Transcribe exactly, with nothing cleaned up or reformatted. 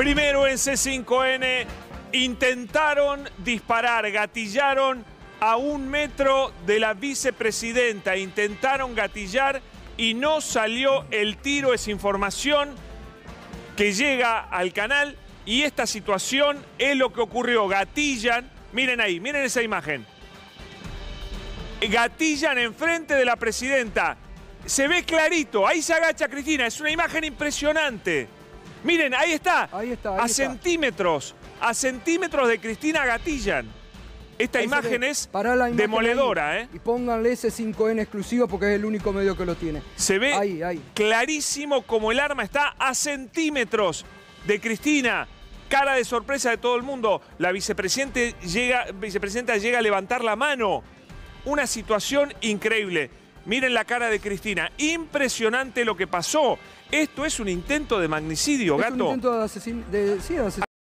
Primero en C cinco N intentaron disparar, gatillaron a un metro de la vicepresidenta, intentaron gatillar y no salió el tiro. Es información que llega al canal y esta situación es lo que ocurrió. Gatillan, miren ahí, miren esa imagen. Gatillan enfrente de la presidenta. Se ve clarito, ahí se agacha Cristina, es una imagen impresionante. Miren, ahí está, ahí está ahí a está. centímetros, a centímetros de Cristina gatillan. Esta Ahí imagen es Pará la imagen demoledora, ahí, ¿eh? Y pónganle ese cinco N exclusivo porque es el único medio que lo tiene. Se ve ahí, ahí. clarísimo como el arma está a centímetros de Cristina. Cara de sorpresa de todo el mundo. La vicepresidenta llega, vicepresidenta llega a levantar la mano. Una situación increíble. Miren la cara de Cristina. Impresionante lo que pasó. Esto es un intento de magnicidio, Es Gato. un intento de, asesin de, sí, de asesinato.